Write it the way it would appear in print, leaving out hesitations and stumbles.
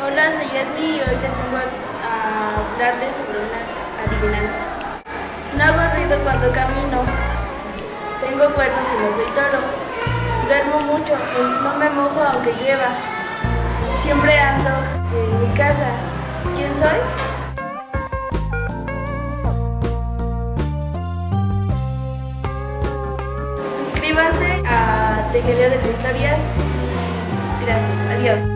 Hola, soy Edmi y hoy les vengo a hablarles sobre una adivinanza. No hago ruido cuando camino, tengo cuernos y no soy toro. Duermo mucho y no me mojo aunque llueva. Siempre ando en mi casa. ¿Quién soy? Suscríbanse a Tejedores de Historias y gracias. Adiós.